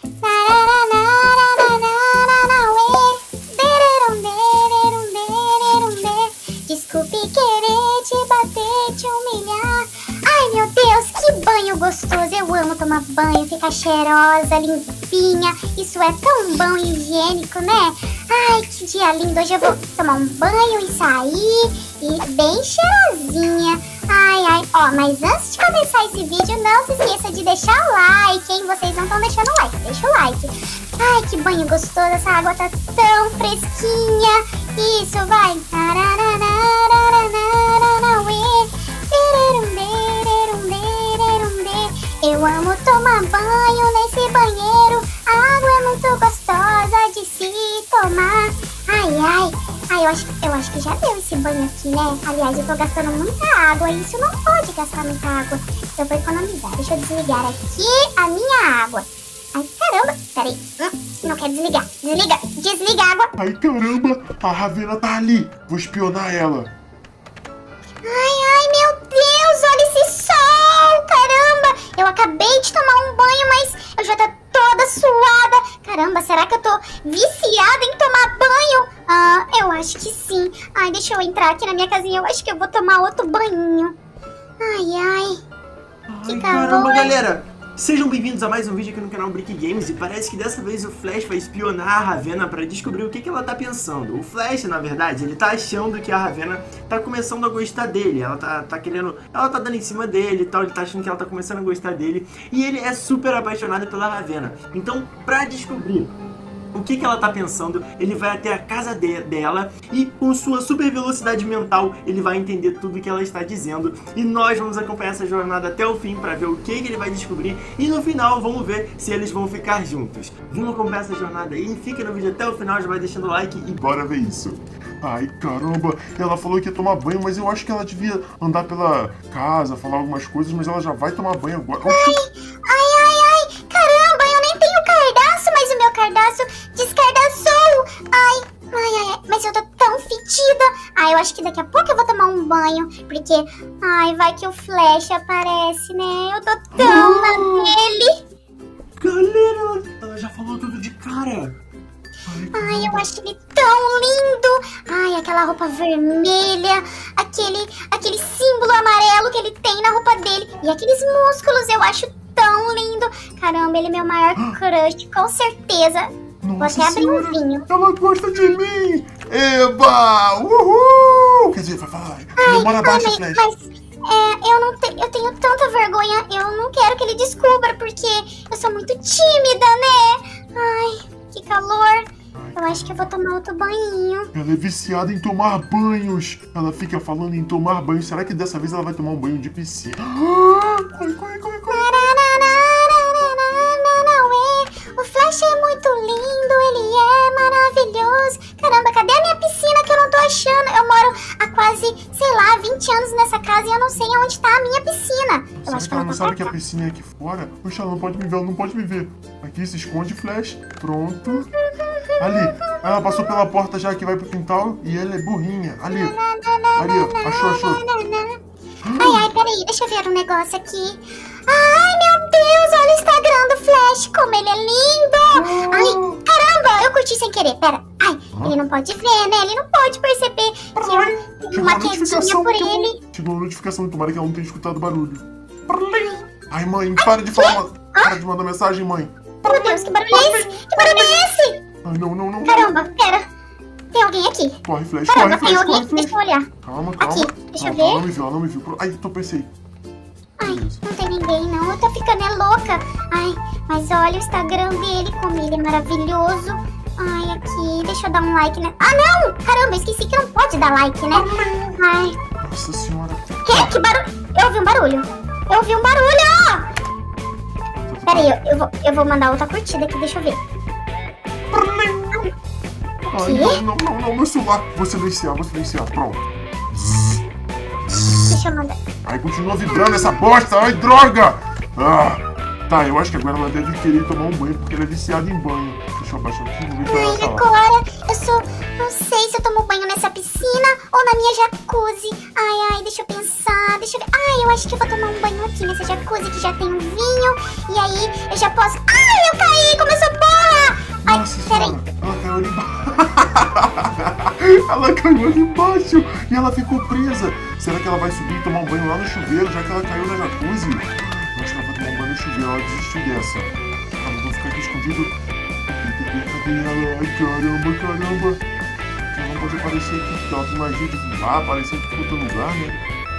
Desculpe querer te bater, te humilhar. Ai, meu Deus, que banho gostoso. Eu amo tomar banho, ficar cheirosa, limpinha. Isso é tão bom e higiênico, né? Ai, que dia lindo. Hoje eu vou tomar um banho e sair. E bem cheirosinha. Ai, ai. Ó, mas antes de começar esse vídeo, não se esqueça de deixar o like, hein? Vocês não estão deixando o like. Deixa o like. Ai, que banho gostoso. Essa água tá tão fresquinha. Isso, vai. Eu amo tomar banho nesse banheiro. A água é muito gostosa de se tomar. Ai, ai. Ai, eu acho que já deu esse banho aqui, né? Aliás, eu tô gastando muita água e isso não pode gastar muita água. Eu vou economizar. Deixa eu desligar aqui a minha água. Ai, caramba. Peraí. Não quero desligar. Desliga. Desliga a água. Ai, caramba. A Ravena tá ali. Vou espionar ela. Ai, meu Deus. Olha esse sol. Caramba. Eu acabei de tomar um banho, mas eu já tô toda suada. Caramba, será que eu tô viciada em tomar banho? Ah, eu acho que sim. Ai, deixa eu entrar aqui na minha casinha. Eu acho que eu vou tomar outro banhinho. Ai, ai. Que calor. Caramba, galera. Sejam bem-vindos a mais um vídeo aqui no canal Brick Games. E parece que dessa vez o Flash vai espionar a Ravena pra descobrir o que ela tá pensando. O Flash, na verdade, ele tá achando que a Ravena tá começando a gostar dele. Ela tá querendo... Ela tá dando em cima dele e tal. Ele tá achando que ela tá começando a gostar dele. E ele é super apaixonado pela Ravena. Então, pra descobrir o que ela tá pensando, ele vai até a casa dela e com sua super velocidade mental ele vai entender tudo que ela está dizendo. E nós vamos acompanhar essa jornada até o fim para ver o que ele vai descobrir. E no final vamos ver se eles vão ficar juntos. Vamos acompanhar essa jornada aí. Fica no vídeo até o final, já vai deixando o like e bora ver isso. Ai, caramba. Ela falou que ia tomar banho, mas eu acho que ela devia andar pela casa, falar algumas coisas, mas ela já vai tomar banho agora. Ai, caramba, eu nem tenho cardaço, mas o meu cardaço descardaçou. Ai, mas eu tô tão fedida. Ai, eu acho que daqui a pouco eu vou tomar um banho, porque, ai, vai que o Flash aparece, né? Eu tô tão na dele. Galera, ela já falou tudo de cara. Ai, eu acho ele tão lindo. Ai, aquela roupa vermelha, aquele símbolo amarelo que ele tem na roupa dele e aqueles músculos, eu acho tão lindo. Caramba, ele é meu maior crush, com certeza. Nossa Vou até abrir um senhora, vinho. ela gosta de mim. Eba! Uhul! Quer dizer, vai falar. Demora baixa, Flash. Mas eu tenho tanta vergonha. Eu não quero que ele descubra, porque eu sou muito tímida, né? Ai, que calor. Eu acho que eu vou tomar outro banhinho. Ela é viciada em tomar banhos. Ela fica falando em tomar banho. Será que dessa vez ela vai tomar um banho de piscina? Corre. O Flash é muito lindo, ele é maravilhoso. Caramba, cadê a minha piscina que eu não tô achando? Eu moro há quase, sei lá, 20 anos nessa casa e eu não sei onde tá a minha piscina. Será que ela não sabe que a piscina é aqui fora? Poxa, ela não pode me ver, ela não pode me ver. Aqui, se esconde, Flash. Pronto. Ali, ela passou pela porta já que vai pro quintal e ela é burrinha. Ali, ó, achou. Ai, peraí, deixa eu ver um negócio aqui. Ai, meu Deus, olha o Instagram do Flash, como ele é lindo. Ai, caramba, eu curti sem querer, pera. Ai, ele não pode ver, né? Ele não pode perceber que eu tenho uma quedinha por ele. Chegou a notificação, tomara que ela não tenha escutado o barulho. Ai, mãe, para de falar, para de mandar mensagem, mãe. Meu Deus, que barulho é esse? Que barulho é esse? Ai, não. Caramba, pera. Tem alguém aqui. Corre, Flash, Caramba, corre, tem Flash, alguém corre, aqui, deixa eu olhar. Calma. Aqui, deixa eu ver. Ela não me viu. Ai, pensei. Ai, não tem ninguém não, eu tô ficando louca. Ai, mas olha o Instagram dele, como ele é maravilhoso. Ai, aqui, deixa eu dar um like, né? Ah, não! Caramba, esqueci que não pode dar like, né? Ai. Nossa senhora. Que barulho? Eu ouvi um barulho! Peraí, eu vou mandar outra curtida aqui, deixa eu ver. Ai, não, meu celular. Vou silenciar, pronto. Deixa eu mandar. Ai, continua vibrando essa bosta. Ai, droga! Tá, eu acho que agora ela deve querer tomar um banho, porque ela é viciada em banho. Deixa eu abaixar aqui, vou ver se ela tá lá. Agora, não sei se eu tomo banho nessa piscina ou na minha jacuzzi. Ai, deixa eu pensar, deixa eu ver. Ai, eu acho que eu vou tomar um banho aqui nessa jacuzzi que já tem um vinho. E aí, eu já posso... Ai, eu caí, como eu Ela caiu ali embaixo e ela ficou presa. Será que ela vai subir e tomar um banho lá no chuveiro, já que ela caiu na jacuzzi? Eu acho que ela vai tomar um banho no chuveiro, ela desistiu dessa. Ah, mas vou ficar aqui escondido. Cadê ela? Ai, caramba. Ela não pode aparecer aqui, porque ela tem magia de voar, aparecer aqui em outro lugar, né?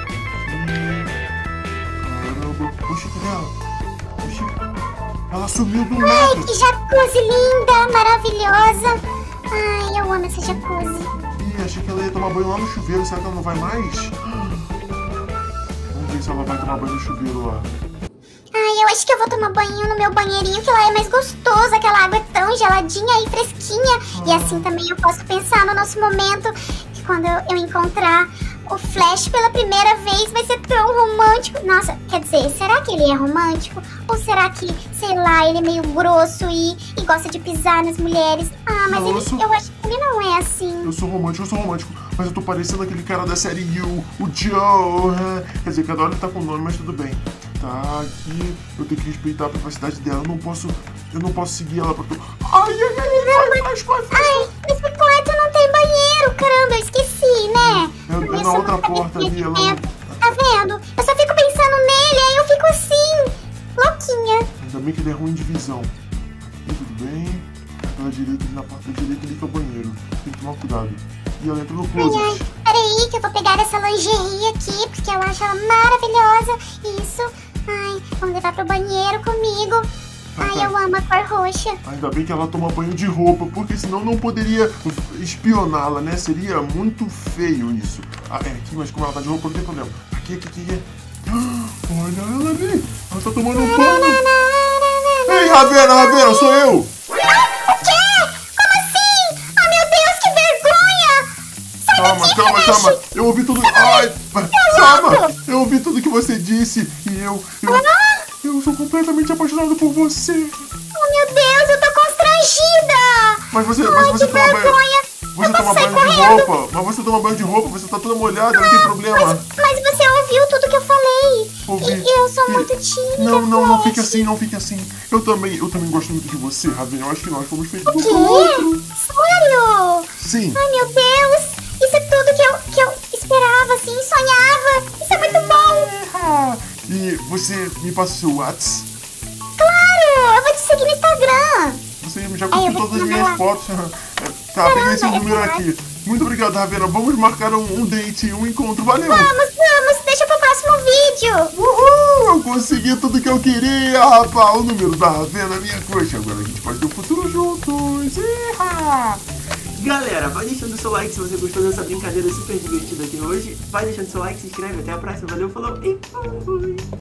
Caramba. Oxi, cadê ela? Oxi. Ela sumiu do nada. Ai, que jacuzzi linda, maravilhosa. Ai, eu amo essa jacuzzi. Ih, achei que ela ia tomar banho lá no chuveiro. Será que ela não vai mais? Vamos ver se ela vai tomar banho no chuveiro lá. Ai, eu acho que eu vou tomar banho no meu banheirinho, que lá é mais gostoso. Aquela água é tão geladinha e fresquinha. E assim também eu posso pensar no nosso momento, que quando eu encontrar o Flash pela primeira vez vai ser tão romântico. Nossa, quer dizer, será que ele é romântico? Ou será que, sei lá, ele é meio grosso e gosta de pisar nas mulheres? Ah, mas Não, eu acho que ele não é assim. Eu sou romântico, mas eu tô parecendo aquele cara da série You, o Joe. Quer dizer, cada hora ele tá com nome, mas tudo bem. Tá, aqui, eu tenho que respeitar a privacidade dela, eu não posso seguir ela pra tu. Ai, faz. Ai, esse quarto não tem banheiro, caramba, eu esqueci, né? É na outra porta ali, ela não... Tá vendo? Eu só fico pensando nele, aí eu fico assim, louquinha. Ainda bem que ele é ruim de visão. Aqui, tudo bem. Pela direita, ali na porta direita, ali que é o banheiro. Tem que tomar cuidado. E ela entra no closet. Peraí, que eu vou pegar essa lingerie aqui, porque eu acho ela maravilhosa. Isso. Ai, vamos levar pro banheiro comigo. Ai, eu amo a cor roxa. Ainda bem que ela toma banho de roupa, porque senão não poderia espioná-la, né? Seria muito feio isso. Ah, é aqui, mas como ela tá de roupa, não tem problema. Aqui. Olha ela ali. Ela tá tomando um banho. Ei, Ravena, sou eu. O quê? Como assim? Oh, meu Deus, que vergonha! Calma. Eu ouvi tudo. Ai, calma. Eu ouvi tudo que você disse e eu sou completamente apaixonado por você. Oh, meu Deus, eu tô constrangida! Mas você que toma banho. vergonha! Você toma banho de roupa. Mas você toma banho de roupa, você tá toda molhada, não tem problema. Mas você ouviu tudo que eu falei. Ouvi. E eu sou muito tímida. Não Flash. fique assim. Eu também gosto muito de você, Ravena. Eu acho que nós fomos feitos O um quê? pro outro. Sério? Sim. Ai, meu Deus! Isso é tudo que eu esperava, assim, sonhava. Isso é muito bom. E você me passa o seu WhatsApp? Claro, eu vou te seguir no Instagram. Você já curtiu todas as minhas fotos. Tá, peguei esse número aqui. Muito obrigado, Ravena. Vamos marcar um date, um encontro. Valeu! Vamos. Deixa pro próximo vídeo. Uhul! Eu consegui tudo que eu queria, rapaz. O número da Ravena, minha crush. Agora a gente pode ter um futuro juntos. Iha! Galera, vai deixando seu like se você gostou dessa brincadeira super divertida aqui hoje. Vai deixando seu like, se inscreve. Até a próxima. Valeu, falou e fui!